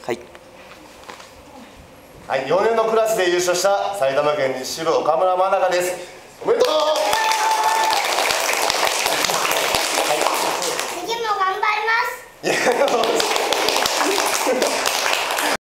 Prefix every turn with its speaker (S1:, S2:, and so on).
S1: はい
S2: はい、4年のクラスで優勝した埼玉県西部岡村真中です。おめでとう。